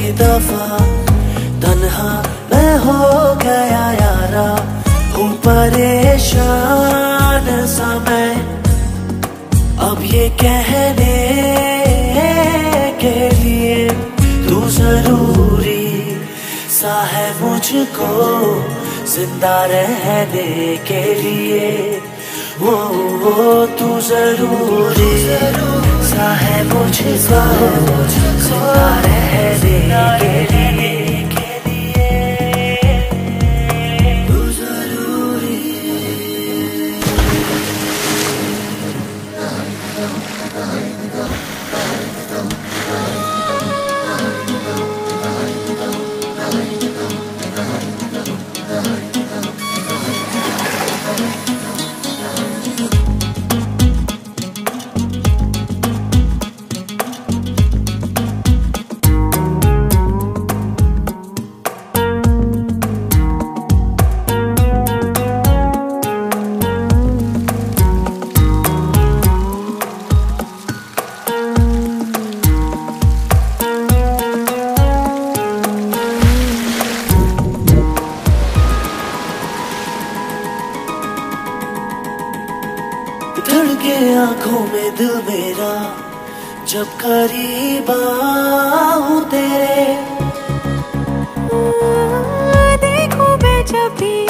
पहली दफा तन्हा मैं हो गया यारा, हूँ परेशान सा मैं अब ये कहने के लिए तू जरूरी सा है मुझको जिंदा रहने के लिए। वो तू जरूरी सा है मुझको जिंदा रहने के लिए। तू जरूरी। धड़के आंखों में दिल मेरा जब करीब आऊं तेरे, देखूं मैं जब भी